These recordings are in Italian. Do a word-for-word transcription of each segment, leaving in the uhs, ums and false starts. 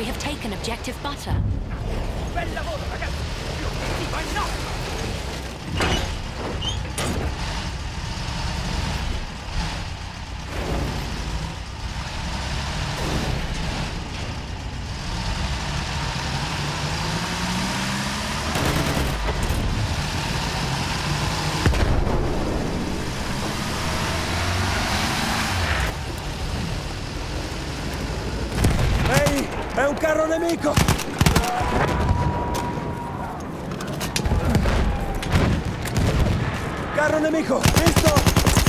We have taken objective butter. Bel lavoro, ragazzi! Più obiettivo è nostro! È un carro nemico! Carro nemico, visto!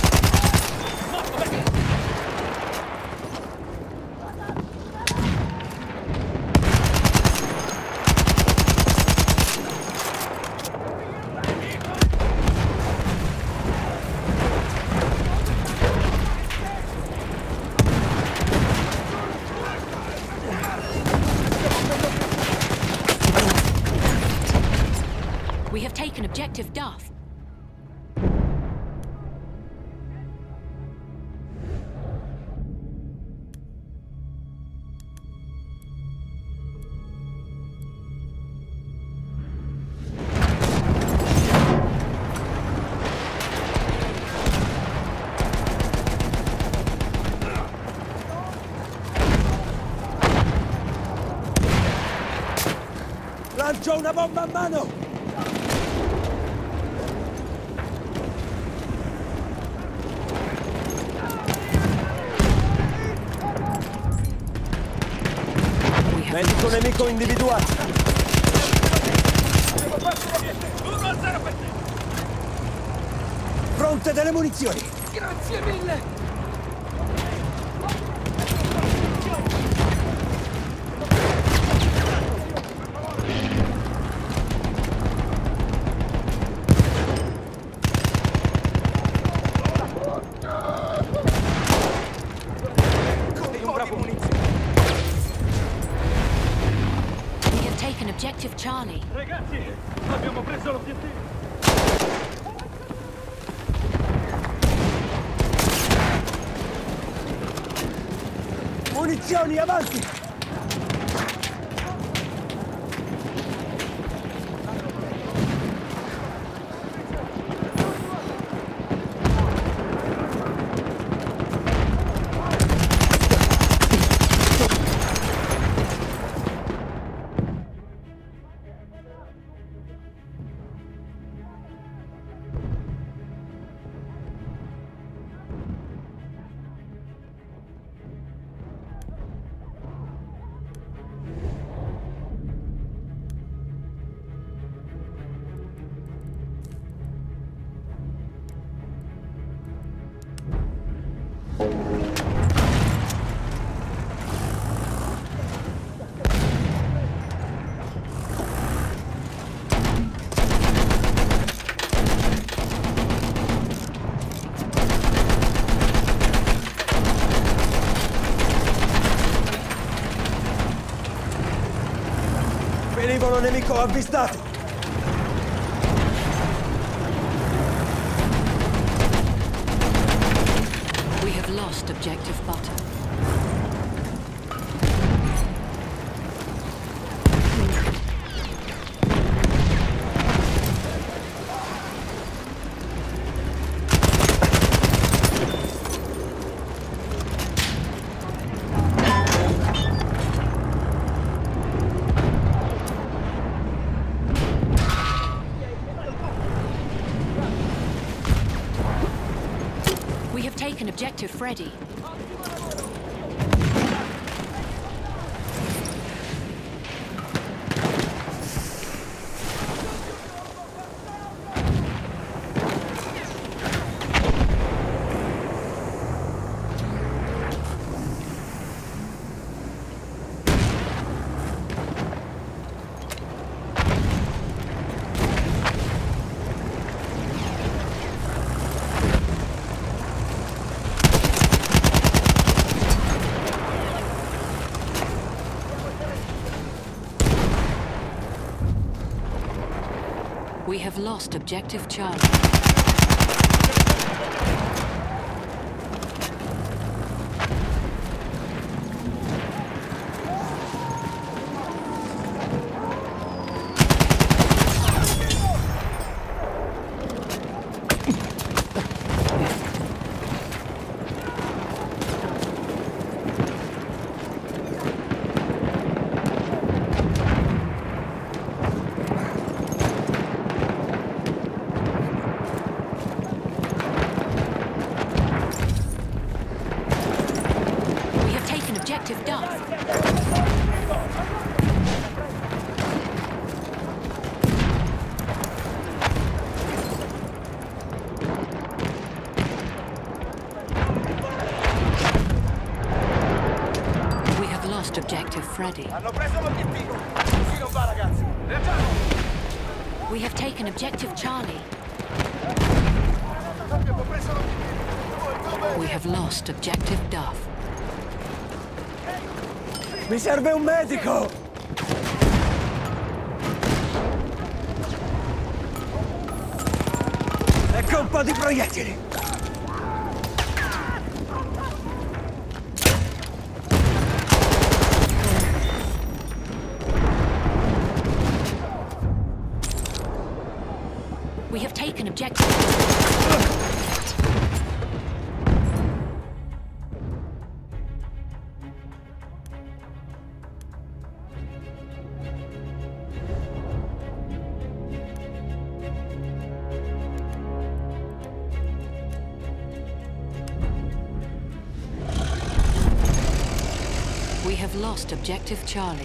We have taken objective Duff. Lancio una bomba a mano! Medico nemico individuato! uno a zero per te! Fronte delle munizioni! Grazie mille! Sei un bravo munizione! Taken objective Charlie. Ragazzi, abbiamo preso l'obiettivo. Munizioni, avanti! Pericolo nemico avvistato! We have lost objective butter. We have taken objective Freddy. We have lost objective Charlie. objective Duff. We have lost objective Freddy. Hanno preso l'obiettivo. Così non va, ragazzi. Reaggiamo. We have taken objective Charlie. Abbiamo preso l'obiettivo. We have lost objective Duff. Mi serve un medico! Ecco un po' di proiettili! We have taken objective. We have lost objective Charlie.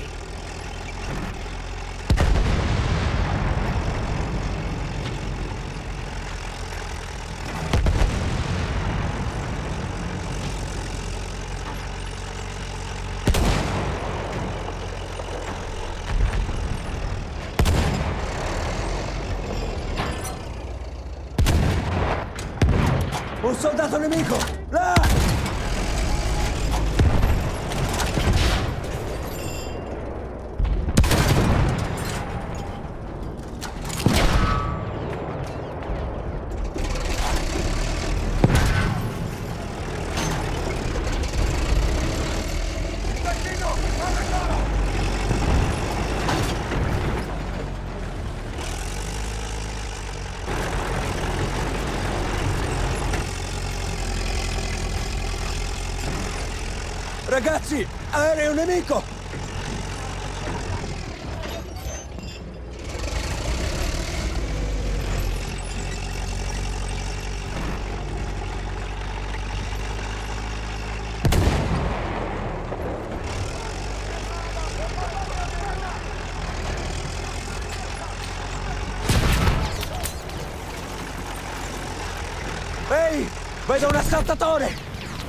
Un soldato nemico! Là! Ragazzi, aereo nemico! Ehi, vedo un assaltatore!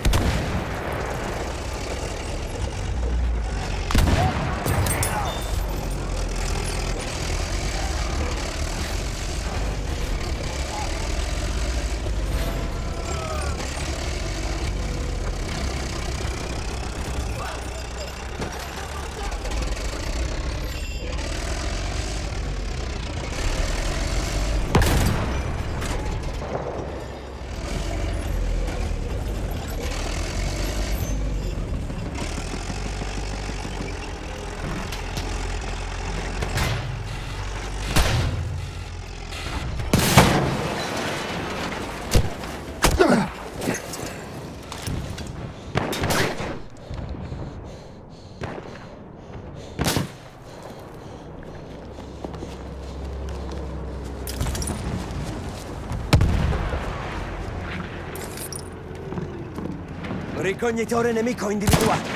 Ricognitore nemico individuato.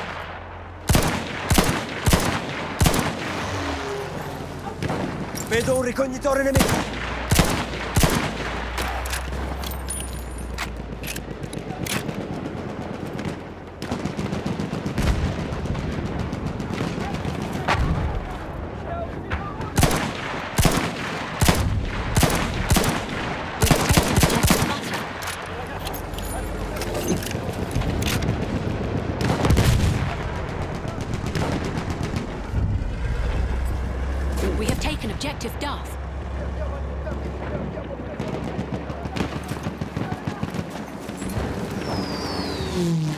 Vedo un ricognitore nemico. We have taken objective Duff. Mm.